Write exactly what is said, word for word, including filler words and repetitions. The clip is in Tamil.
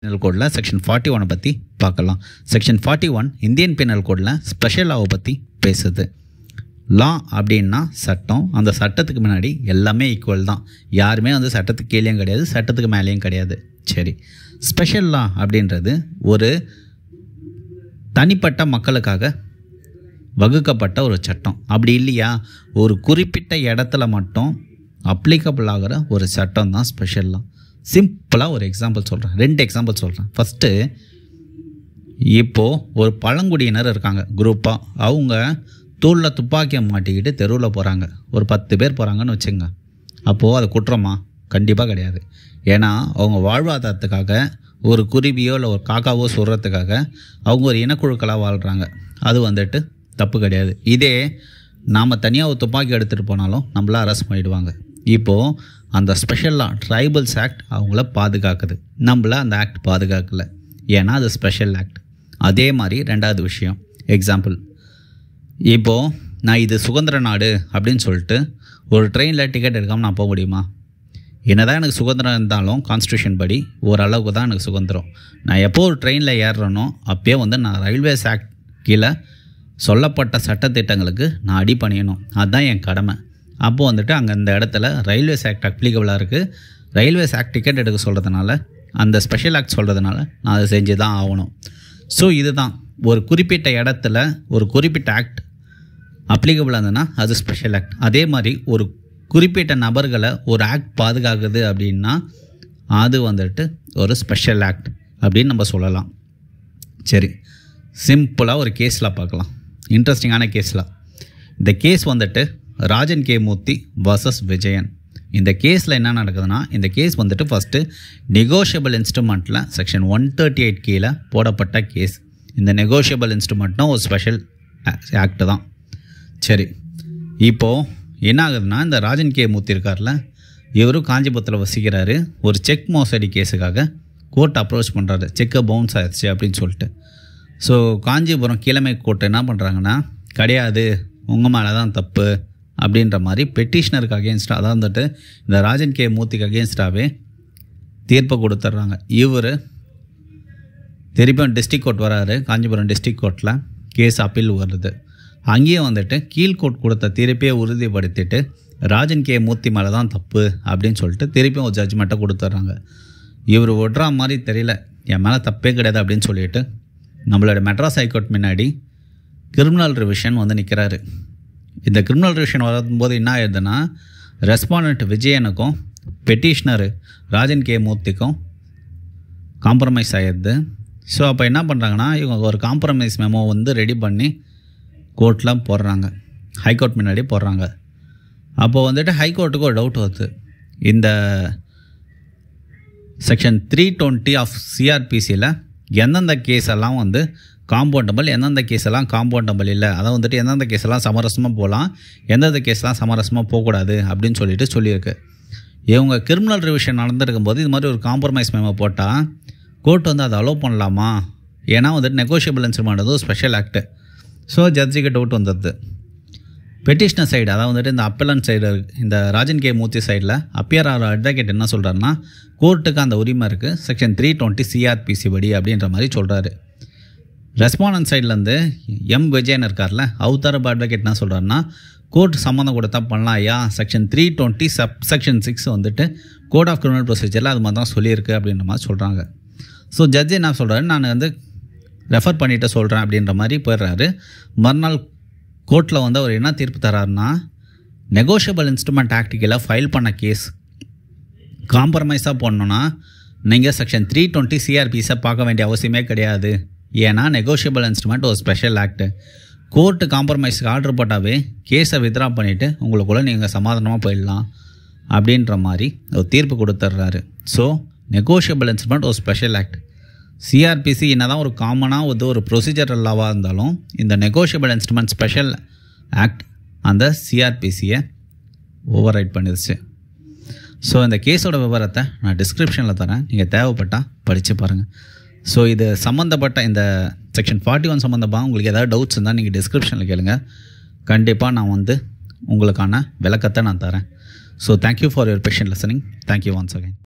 Penal Code section forty one பற்றி பார்க்கலாம். Section forty one Indian penal கோடில் ஸ்பெஷல் லாவை பற்றி பேசுது. லா அப்படின்னா சட்டம். அந்த சட்டத்துக்கு முன்னாடி எல்லாமே ஈக்குவல் தான். யாருமே வந்து சட்டத்துக்கு கீழேயும் கிடையாது, சட்டத்துக்கு மேலேயும் கிடையாது. சரி, ஸ்பெஷல் லா அப்படின்றது ஒரு தனிப்பட்ட மக்களுக்காக வகுக்கப்பட்ட ஒரு சட்டம். அப்படி இல்லையா, ஒரு குறிப்பிட்ட இடத்துல மட்டும் அப்ளிகபிள் ஆகிற ஒரு சட்டம் தான் ஸ்பெஷல் லா. சிம்பிளாக ஒரு எக்ஸாம்பிள் சொல்கிறேன், ரெண்டு எக்ஸாம்பிள் சொல்கிறேன். ஃபஸ்ட்டு, இப்போது ஒரு பழங்குடியினர் இருக்காங்க குரூப்பாக. அவங்க தூளில் துப்பாக்கியை மாட்டிக்கிட்டு தெருவில் போகிறாங்க. ஒரு பத்து பேர் போகிறாங்கன்னு வச்சுங்க. அப்போது அது குற்றமா? கண்டிப்பாக கிடையாது. ஏன்னா அவங்க வாழ்வாதாரத்துக்காக ஒரு குருவியோ இல்லை ஒரு காக்காவோ சொல்கிறதுக்காக அவங்க ஒரு இனக்குழுக்களாக வாழ்கிறாங்க. அது வந்துட்டு தப்பு கிடையாது. இதே நாம் தனியாக ஒரு துப்பாக்கி எடுத்துகிட்டு போனாலும் நம்மள அரெஸ்ட் பண்ணிவிடுவாங்க. இப்போது அந்த ஸ்பெஷல் லா ட்ரைபல்ஸ் ஆக்ட் அவங்கள பாதுகாக்குது, நம்மள அந்த ஆக்ட் பாதுகாக்கலை. ஏன்னா அது ஸ்பெஷல் ஆக்ட். அதே மாதிரி ரெண்டாவது விஷயம், எக்ஸாம்பிள், இப்போது நான் இது சுதந்திர நாடு அப்படின்னு சொல்லிட்டு ஒரு ட்ரெயினில் டிக்கெட் எடுக்காமல் நான் போக முடியுமா? என்ன தான் எனக்கு சுதந்திரம் இருந்தாலும் கான்ஸ்டியூஷன் படி ஓரளவுக்கு தான் எனக்கு சுதந்திரம். நான் எப்போ ஒரு ட்ரெயினில் ஏறுறேனோ அப்போயே வந்து நான் ரயில்வேஸ் ஆக்ட் கீழே சொல்லப்பட்ட சட்டத்திட்டங்களுக்கு நான் அடி பண்ணியணும். அதுதான் என் கடமை. அப்போது வந்துட்டு அங்கே அந்த இடத்துல ரயில்வேஸ் ஆக்ட் அப்ளிகபிளாக இருக்குது. ரயில்வேஸ் ஆக்ட் டிக்கெட் எடுக்க சொல்கிறதுனால, அந்த ஸ்பெஷல் ஆக்ட் சொல்கிறதுனால நான் அதை செஞ்சு தான் ஆகணும். ஸோ இதுதான், ஒரு குறிப்பிட்ட இடத்துல ஒரு குறிப்பிட்ட ஆக்ட் அப்ளிகபிளாக இருந்ததுன்னா அது ஸ்பெஷல் ஆக்ட். அதே மாதிரி ஒரு குறிப்பிட்ட நபர்களை ஒரு ஆக்ட் பாதுகாக்குது அப்படின்னா அது வந்துட்டு ஒரு ஸ்பெஷல் ஆக்ட் அப்படின்னு நம்ம சொல்லலாம். சரி, சிம்பிளாக ஒரு கேஸில் பார்க்கலாம், இன்ட்ரெஸ்டிங்கான கேஸில். இந்த கேஸ் வந்துட்டு ராஜன் கே மூர்த்தி வர்சஸ் விஜயன். இந்த கேஸில் என்ன நடக்குதுன்னா, இந்த கேஸ் வந்துட்டு ஃபஸ்ட்டு நெகோஷியபிள் இன்ஸ்ட்ருமெண்ட்டில் செக்ஷன் ஒன் தேர்ட்டி எயிட் கீழே போடப்பட்ட கேஸ். இந்த நெகோஷியபிள் இன்ஸ்ட்ருமெண்ட்னா ஒரு ஸ்பெஷல் ஆக்ட் தான். சரி, இப்போது என்ன ஆகுதுன்னா, இந்த ராஜன் கே மூர்த்தி இருக்கார்ல, இவரும் காஞ்சிபுரத்தில் வசிக்கிறாரு. ஒரு செக் மோசடி கேஸுக்காக கோர்ட் அப்ரோச் பண்ணுறாரு. செக்கை பவுன்ஸ் ஆயிடுச்சு அப்படின்னு சொல்லிட்டு. ஸோ காஞ்சிபுரம் கீழமை கோர்ட் என்ன பண்ணுறாங்கன்னா, கிடையாது, உங்கள் மேலே தான் தப்பு அப்படின்ற மாதிரி பெட்டிஷனருக்கு அகேன்ஸ்டாக, அதான் வந்துட்டு இந்த ராஜன் கே மூர்த்திக்கு அகேன்ஸ்டாகவே தீர்ப்பை கொடுத்துட்றாங்க. இவர் திருப்பியும் டிஸ்ட்ரிக் கோர்ட் வராரு. காஞ்சிபுரம் டிஸ்ட்ரிக் கோர்ட்டில் கேஸ் அப்பீல் வருது. அங்கேயும் வந்துட்டு கீழ்கோர்ட் கொடுத்த தீர்ப்பையே உறுதிப்படுத்திட்டு ராஜன் கே மூர்த்தி மேலே தான் தப்பு அப்படின்னு சொல்லிட்டு திருப்பியும் ஒரு ஜட்ஜ்மெண்ட்டை கொடுத்துட்றாங்க. இவர் விடுற மாதிரி தெரியல, என் மேலே தப்பே கிடையாது அப்படின்னு சொல்லிட்டு நம்மளோட மெட்ராஸ் ஹைகோர்ட் முன்னாடி கிரிமினல் ரிவிஷன் வந்து நிற்கிறாரு. இந்த கிரிமினல் ரிவிஷன் வரும்போது என்ன ஆயிடுதுன்னா, ரெஸ்பாண்டன்ட் விஜயனுக்கும் பெட்டிஷனர் ராஜன் கே மூர்த்திக்கும் காம்ப்ரமைஸ் ஆகிடுது. ஸோ அப்போ என்ன பண்ணுறாங்கன்னா, இவங்க ஒரு காம்ப்ரமைஸ் மெமோ வந்து ரெடி பண்ணி கோர்ட்டில் போடுறாங்க, ஹைகோர்ட் முன்னாடி போடுறாங்க. அப்போது வந்துட்டு ஹைகோர்ட்டுக்கு ஒரு டவுட் வருது. இந்த செக்ஷன் த்ரீ டுவெண்ட்டி ஆஃப் சிஆர்பிசியில் எந்தெந்த கேஸ் எல்லாம் வந்து காம்பவுண்டபிள், எந்தெந்த கேஸ் எல்லாம் காம்பவுண்டபிள் இல்லை, அதை வந்துட்டு எந்தெந்த கேஸ் எல்லாம் சமரசமாக போகலாம், எந்தெந்த கேஸ்லாம் சமரசமாக போகக்கூடாது அப்படின்னு சொல்லிட்டு சொல்லியிருக்கு. இவங்க கிரிமினல் ரிவிஷன் நடந்துருக்கும் போது இது மாதிரி ஒரு காம்ப்ரமைஸ் மெமோ போட்டால் கோர்ட் வந்து அதை அலோவ் பண்ணலாமா? ஏன்னா வந்துட்டு நெகோஷியபிள் இன்ஸ்ட்ருமெண்ட் வந்து ஸ்பெஷல் ஆக்ட்டு. ஸோ ஜட்ஜுக்கு டவுட் வந்துடுது. பெட்டிஷனர் சைடு, அதாவது வந்துட்டு இந்த அப்பலன் சைடு, இந்த ராஜன் கே மூர்த்தி சைடில் அப்பியர் ஆகிற அட்வொகேட் என்ன சொல்கிறாருன்னா, கோர்ட்டுக்கு அந்த உரிமை இருக்குது செக்ஷன் த்ரீ டுவெண்ட்டி சிஆர்பிசி படி அப்படின்ற மாதிரி சொல்கிறாரு. ரெஸ்பாண்டன்ட் சைட்லேருந்து எம் விஜயன் இருக்கார்ல, அவுத்தரப்பு அட்வொகேட் என்ன சொல்கிறாருன்னா, கோர்ட் சம்மந்தம் கொடுத்தா பண்ணலாம் ஐயா, section three twenty sub section six வந்துட்டு கோட் ஆஃப் கிரிமினல் ப்ரொசீஜரில் அது மாதிரி தான் சொல்லியிருக்கு அப்படின்ற மாதிரி சொல்கிறாங்க. ஸோ ஜட்ஜ் என்ன சொல்கிறாரு, நான் வந்து ரெஃபர் பண்ணிவிட்டு சொல்கிறேன் அப்படின்ற மாதிரி போயிடுறாரு. மறுநாள் கோர்ட்டில் வந்து அவர் என்ன தீர்ப்பு தராருன்னா, நெகோஷியபிள் இன்ஸ்ட்ருமெண்ட் ஆக்ட் கீழே ஃபைல் பண்ண கேஸ் காம்ப்ரமைஸாக போடணுன்னா நீங்கள் செக்ஷன் த்ரீ டுவெண்ட்டி சிஆர்பிஸை பார்க்க வேண்டிய அவசியமே கிடையாது. ஏன்னா நெகோஷியபிள் இன்ஸ்ட்ருமெண்ட் ஒரு ஸ்பெஷல் ஆக்ட்டு. கோர்ட்டு காம்ப்ரமைஸுக்கு ஆர்டர் போட்டாவே கேஸை வித்ரா பண்ணிவிட்டு உங்களுக்குள்ளே நீங்கள் சமாதானமாக போயிடலாம் அப்படின்ற மாதிரி ஒரு தீர்ப்பு கொடுத்துட்றாரு. ஸோ நெகோஷியபிள் இன்ஸ்ட்ருமெண்ட் ஒரு ஸ்பெஷல் ஆக்ட். சிஆர்பிசி என்ன தான் ஒரு காமனாக வந்து ஒரு ப்ரொசீஜரல் லாவாக இருந்தாலும் இந்த நெகோஷியபிள் இன்ஸ்ட்ருமெண்ட் ஸ்பெஷல் ஆக்ட் அந்த சிஆர்பிசியை ஓவர் ரைட் பண்ணிடுச்சு. ஸோ இந்த கேஸோட விவரத்தை நான் டிஸ்கிரிப்ஷனில் தரேன், நீங்கள் தேவைப்பட்டால் படித்து பாருங்கள். ஸோ இது சம்மந்தப்பட்ட இந்த செக்ஷன் ஃபார்ட்டி ஒன் சம்மந்தமாக உங்களுக்கு ஏதாவது டவுட்ஸ் இருந்தால் நீங்கள் டிஸ்கிரிப்ஷனில் கேளுங்க. கண்டிப்பாக நான் வந்து உங்களுக்கான விளக்கத்தை நான் தரேன். So thank you for your patient listening. Thank you once again.